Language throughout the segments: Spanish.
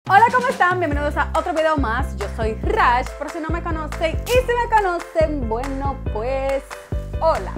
Hola, ¿cómo están? Bienvenidos a otro video más. Yo soy Rash, por si no me conocen. Y si me conocen, bueno, pues hola.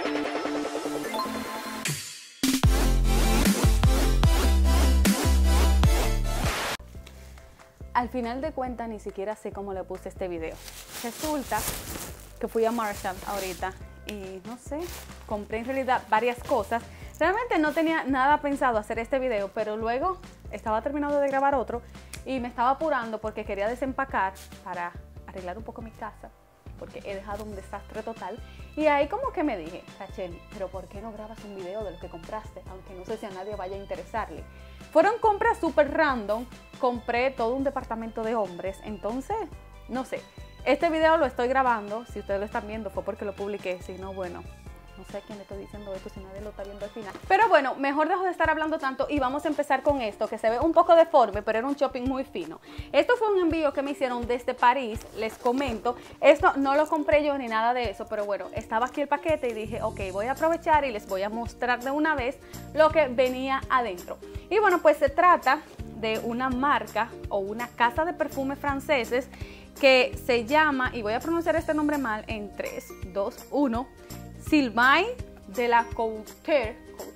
Al final de cuentas, ni siquiera sé cómo le puse este video. Resulta que fui a Marshall ahorita y no sé, compré en realidad varias cosas. Realmente no tenía nada pensado hacer este video, pero luego estaba terminando de grabar otro y me estaba apurando porque quería desempacar para arreglar un poco mi casa, porque he dejado un desastre total. Y ahí como que me dije, Rachel, pero ¿por qué no grabas un video de lo que compraste? Aunque no sé si a nadie vaya a interesarle. Fueron compras súper random, compré todo un departamento de hombres, entonces, no sé. Este video lo estoy grabando, si ustedes lo están viendo fue porque lo publiqué, si no, bueno, no sé a quién le estoy diciendo esto, si nadie lo está viendo al final. Pero bueno, mejor dejo de estar hablando tanto y vamos a empezar con esto, que se ve un poco deforme, pero era un shopping muy fino. Esto fue un envío que me hicieron desde París, les comento. Esto no lo compré yo ni nada de eso, pero bueno, estaba aquí el paquete y dije, ok, voy a aprovechar y les voy a mostrar de una vez lo que venía adentro. Y bueno, pues se trata de una marca o una casa de perfumes franceses que se llama, y voy a pronunciar este nombre mal en 3, 2, 1, Sylvain de la Couture.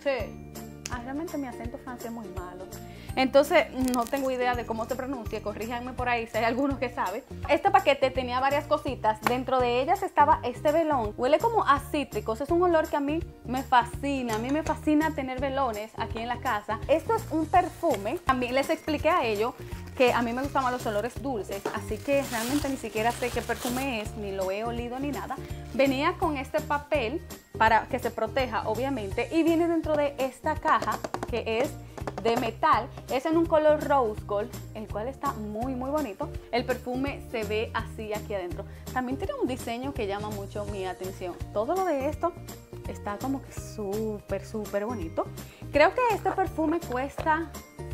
Realmente mi acento francés es muy malo. Entonces no tengo idea de cómo se pronuncia, corríjanme por ahí si hay algunos que saben. Este paquete tenía varias cositas, dentro de ellas estaba este velón, huele como a cítricos, es un olor que a mí me fascina, tener velones aquí en la casa. Esto es un perfume, también les expliqué a ellos que a mí me gustan más los olores dulces, así que realmente ni siquiera sé qué perfume es, ni lo he olido ni nada. Venía con este papel para que se proteja, obviamente, y viene dentro de esta caja que es de metal, es en un color rose gold, el cual está muy bonito. El perfume se ve así aquí adentro. También tiene un diseño que llama mucho mi atención. Todo lo de esto está como que súper bonito. Creo que este perfume cuesta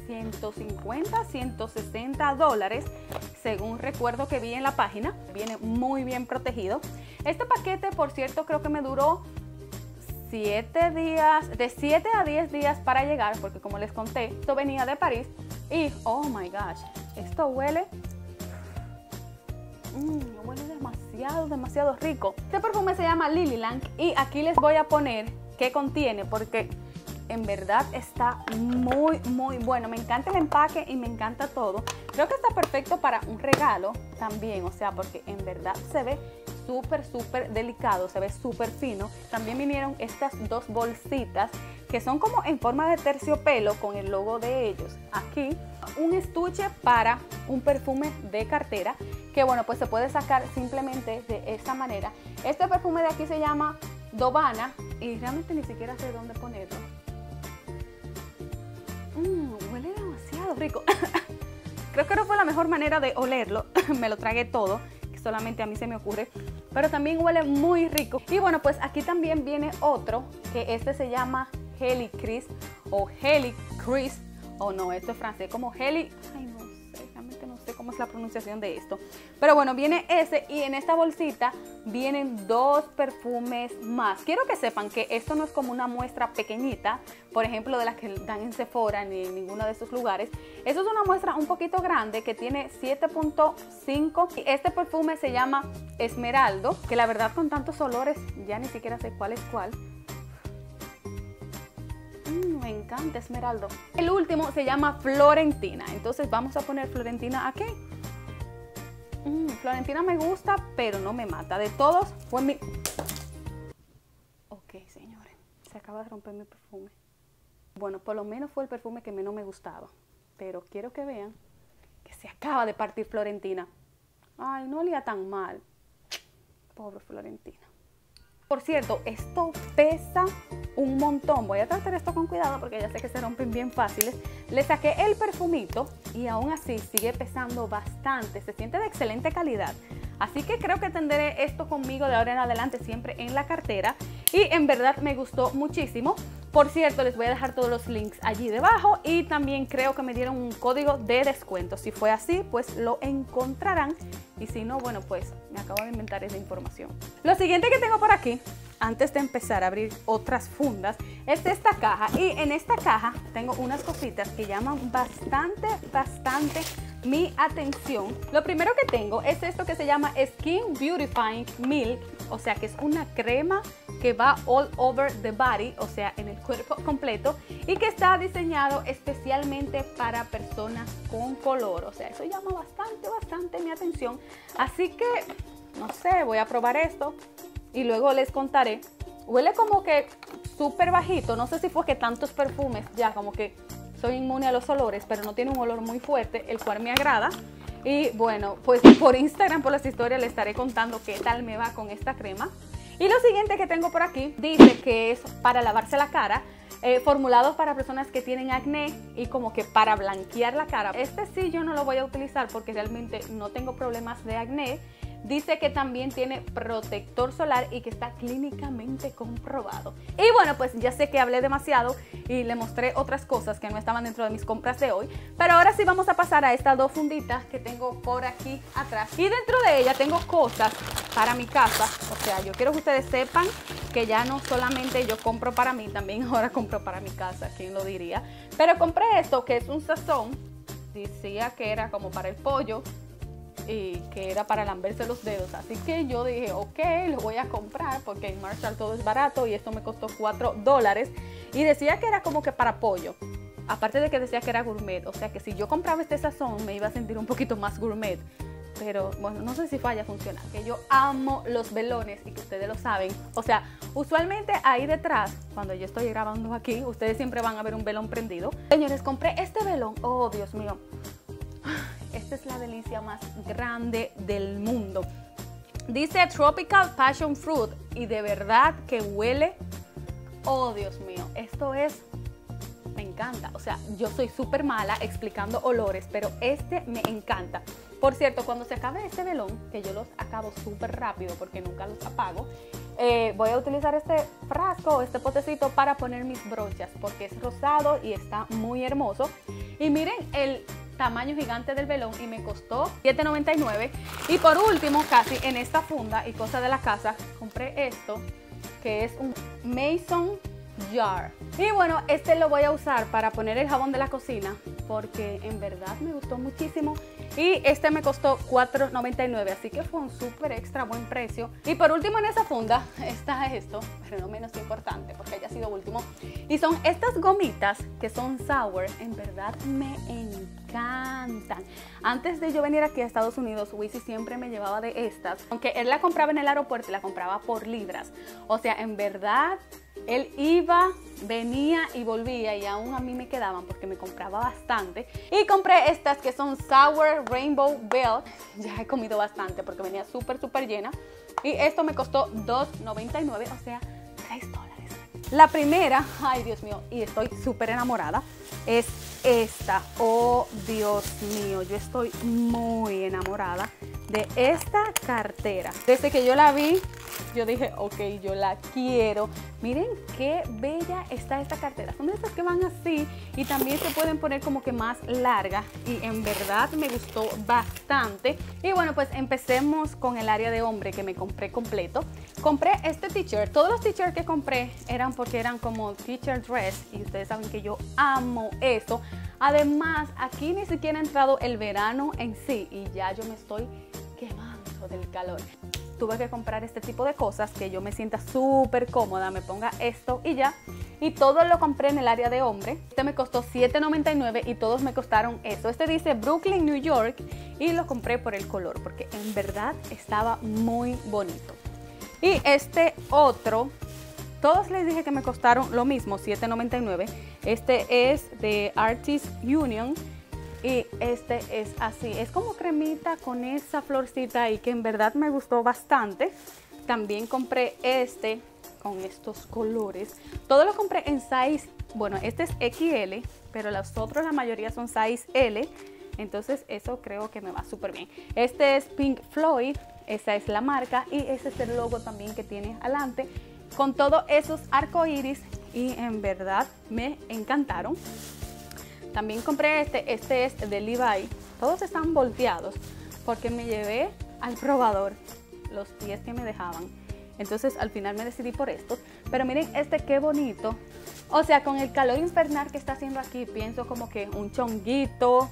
150, 160 dólares, según recuerdo que vi en la página. Viene muy bien protegido. Este paquete, por cierto, creo que me duró 7 días, de 7 a 10 días para llegar, porque como les conté, esto venía de París y, oh my gosh, esto huele, huele demasiado rico. Este perfume se llama Lilylang y aquí les voy a poner qué contiene, porque en verdad está muy bueno. Me encanta el empaque y me encanta todo. Creo que está perfecto para un regalo también, o sea, porque en verdad se ve súper delicado, se ve súper fino. También vinieron estas dos bolsitas que son como en forma de terciopelo con el logo de ellos. Aquí un estuche para un perfume de cartera que bueno, pues se puede sacar simplemente de esta manera. Este perfume de aquí se llama Dovana y realmente ni siquiera sé dónde ponerlo. Huele demasiado rico. Creo que no fue la mejor manera de olerlo. Me lo tragué todo, que solamente a mí se me ocurre. Pero también huele muy rico. Y bueno, pues aquí también viene otro, que este se llama Helicris o Helicris. O no, esto es francés, como Ay, no sé, realmente no sé cómo es la pronunciación de esto. Pero bueno, viene ese y en esta bolsita vienen dos perfumes más. Quiero que sepan que esto no es como una muestra pequeñita, por ejemplo, de las que dan en Sephora ni en ninguno de estos lugares. Esto es una muestra un poquito grande que tiene 7.5. Este perfume se llama Esmeraldo, que la verdad con tantos olores ya ni siquiera sé cuál es cuál. Me encanta Esmeraldo. El último se llama Florentina. Entonces vamos a poner Florentina aquí. Florentina me gusta, pero no me mata. De todos fue mi... Ok, señores, se acaba de romper mi perfume. Bueno, por lo menos fue el perfume que menos me gustaba. Pero quiero que vean que se acaba de partir Florentina. Ay, no olía tan mal. Pobre Florentina. Por cierto, esto pesa un montón. Voy a tratar esto con cuidado porque ya sé que se rompen bien fáciles. Le saqué el perfumito y aún así sigue pesando bastante. Se siente de excelente calidad. Así que creo que tendré esto conmigo de ahora en adelante siempre en la cartera. Y en verdad me gustó muchísimo. Por cierto, les voy a dejar todos los links allí debajo y también creo que me dieron un código de descuento. Si fue así, pues lo encontrarán y si no, bueno, pues me acabo de inventar esa información. Lo siguiente que tengo por aquí, antes de empezar a abrir otras fundas, es esta caja y en esta caja tengo unas cositas que llaman bastante mi atención. Lo primero que tengo es esto que se llama Skin Beautifying Milk, o sea que es una crema que va all over the body, o sea en el cuerpo completo, y que está diseñado especialmente para personas con color, o sea eso llama bastante mi atención, así que no sé, voy a probar esto y luego les contaré. Huele como que súper bajito, no sé si fue que tantos perfumes ya como que soy inmune a los olores, pero no tiene un olor muy fuerte, el cual me agrada. Y bueno, pues por Instagram, por las historias, les estaré contando qué tal me va con esta crema. Y lo siguiente que tengo por aquí, dice que es para lavarse la cara, formulados para personas que tienen acné y como que para blanquear la cara. Este sí yo no lo voy a utilizar porque realmente no tengo problemas de acné. Dice que también tiene protector solar y que está clínicamente comprobado. Y bueno, pues ya sé que hablé demasiado y le mostré otras cosas que no estaban dentro de mis compras de hoy. Pero ahora sí vamos a pasar a estas dos funditas que tengo por aquí atrás. Y dentro de ella tengo cosas para mi casa. O sea, yo quiero que ustedes sepan que ya no solamente yo compro para mí, también ahora compro para mi casa, ¿quién lo diría? Pero compré esto que es un sazón. Decía que era como para el pollo y que era para lamberse los dedos, así que yo dije ok, lo voy a comprar porque en Marshall todo es barato y esto me costó $4 y decía que era como que para pollo, aparte de que decía que era gourmet, o sea que si yo compraba este sazón me iba a sentir un poquito más gourmet, pero bueno, no sé si vaya a funcionar, que yo amo los velones y que ustedes lo saben, o sea, usualmente ahí detrás, cuando yo estoy grabando aquí, ustedes siempre van a ver un velón prendido. Señores, compré este velón, oh Dios mío, esta es la delicia más grande del mundo. Dice Tropical Passion Fruit y de verdad que huele, oh Dios mío, esto es, me encanta. O sea, yo soy súper mala explicando olores, pero este me encanta. Por cierto, cuando se acabe este velón, que yo los acabo súper rápido porque nunca los apago, voy a utilizar este frasco, este potecito para poner mis brochas porque es rosado y está muy hermoso. Y miren el tamaño gigante del velón y me costó $7.99. Y por último, casi en esta funda y cosa de la casa, compré esto que es un Mason Jar. Y bueno, este lo voy a usar para poner el jabón de la cocina porque en verdad me gustó muchísimo. Y este me costó $4.99, así que fue un súper extra buen precio. Y por último en esa funda está esto, pero no menos importante porque haya sido último. Y son estas gomitas que son sour, en verdad me encantan. Antes de yo venir aquí a Estados Unidos, Wisi siempre me llevaba de estas. Aunque él la compraba en el aeropuerto y la compraba por libras. O sea, en verdad él iba, venía y volvía y aún a mí me quedaban porque me compraba bastante. Y compré estas que son Sour Rainbow Bell. Ya he comido bastante porque venía súper llena. Y esto me costó $2.99, o sea, $3. La primera, ay Dios mío, y estoy súper enamorada, es esta. Oh Dios mío, yo estoy muy enamorada de esta cartera. Desde que yo la vi, yo dije, ok, yo la quiero. Miren qué bella está esta cartera. Son de estas que van así y también se pueden poner como que más largas y en verdad me gustó bastante. Y bueno, pues empecemos con el área de hombre que me compré completo. Compré este t-shirt. Todos los t-shirts que compré eran porque eran como t-shirt dress y ustedes saben que yo amo eso. Además, aquí ni siquiera ha entrado el verano en sí y ya yo me estoy quemando del calor. Tuve que comprar este tipo de cosas que yo me sienta súper cómoda, me ponga esto y ya. Y todo lo compré en el área de hombre. Este me costó $7.99 y todos me costaron eso. Este dice Brooklyn, New York y lo compré por el color porque en verdad estaba muy bonito. Y este otro, todos les dije que me costaron lo mismo, $7.99. Este es de Artist Union. Y este es así, es como cremita con esa florcita y que en verdad me gustó bastante. También compré este con estos colores. Todo lo compré en size, bueno, este es XL, pero los otros la mayoría son size L. Entonces eso creo que me va súper bien. Este es Pink Floyd, esa es la marca y ese es el logo también que tiene adelante. Con todos esos arcoíris y en verdad me encantaron. También compré este es de Levi. Todos están volteados porque me llevé al probador los pies que me dejaban. Entonces al final me decidí por estos. Pero miren este qué bonito. O sea, con el calor infernal que está haciendo aquí, pienso como que un chonguito.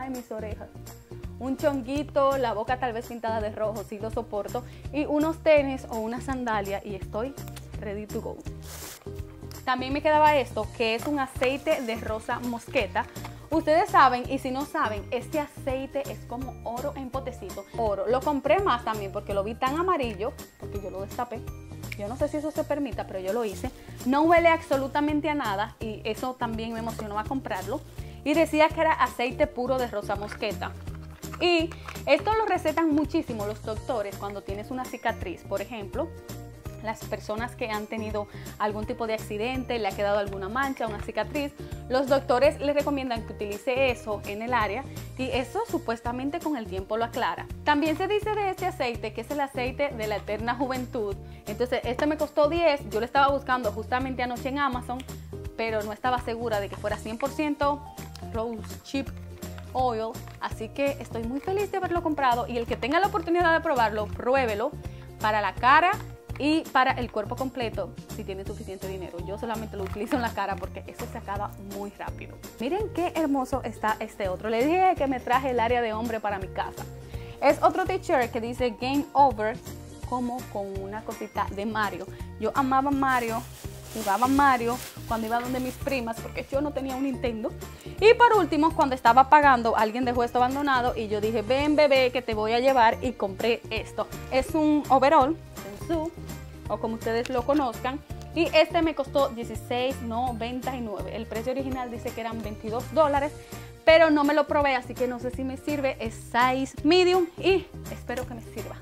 Ay, mis orejas. Un chonguito, la boca tal vez pintada de rojo, sí lo soporto. Y unos tenis o una sandalia y estoy ready to go. También me quedaba esto, que es un aceite de rosa mosqueta. Ustedes saben, y si no saben, este aceite es como oro en potecito. Oro. Lo compré más también porque lo vi tan amarillo, porque yo lo destapé. Yo no sé si eso se permita, pero yo lo hice. No huele absolutamente a nada y eso también me emocionó a comprarlo. Y decía que era aceite puro de rosa mosqueta. Y esto lo recetan muchísimo los doctores cuando tienes una cicatriz, por ejemplo. Las personas que han tenido algún tipo de accidente, le ha quedado alguna mancha, una cicatriz, los doctores les recomiendan que utilice eso en el área y eso supuestamente con el tiempo lo aclara. También se dice de este aceite que es el aceite de la eterna juventud. Entonces este me costó 10, yo lo estaba buscando justamente anoche en Amazon, pero no estaba segura de que fuera 100% rose chip oil, así que estoy muy feliz de haberlo comprado y el que tenga la oportunidad de probarlo, pruébelo para la cara y para el cuerpo completo si tiene suficiente dinero. Yo solamente lo utilizo en la cara porque eso se acaba muy rápido. Miren qué hermoso está este otro. Les dije que me traje el área de hombre para mi casa. Es otro t-shirt que dice Game Over, como con una cosita de Mario. Yo amaba Mario, jugaba Mario cuando iba donde mis primas porque yo no tenía un Nintendo. Y por último, cuando estaba pagando, alguien dejó esto abandonado y yo dije, ven bebé que te voy a llevar, y compré esto. Es un overall, o como ustedes lo conozcan, y este me costó $16.99. El precio original dice que eran $22, pero no me lo probé, así que no sé si me sirve. Es size medium y espero que me sirva.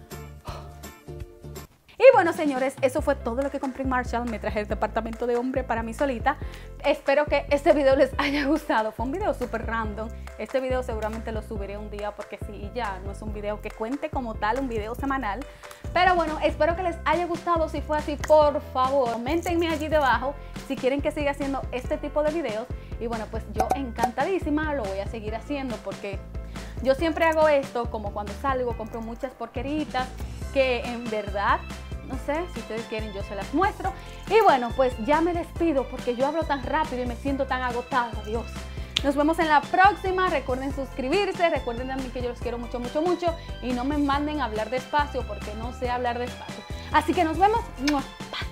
Y bueno, señores, eso fue todo lo que compré en Marshall. Me traje el departamento de hombre para mí solita. Espero que este video les haya gustado. Fue un video súper random. Este video seguramente lo subiré un día porque sí, ya no es un video que cuente como tal, un video semanal. Pero bueno, espero que les haya gustado. Si fue así, por favor, coméntenme allí debajo si quieren que siga haciendo este tipo de videos. Y bueno, pues yo encantadísima lo voy a seguir haciendo porque yo siempre hago esto, como cuando salgo, compro muchas porqueritas que en verdad, no sé, si ustedes quieren yo se las muestro. Y bueno, pues ya me despido porque yo hablo tan rápido y me siento tan agotada, Dios. Nos vemos en la próxima. Recuerden suscribirse, recuerden también que yo los quiero mucho, mucho, mucho. Y no me manden a hablar despacio porque no sé hablar despacio. Así que nos vemos. Bye.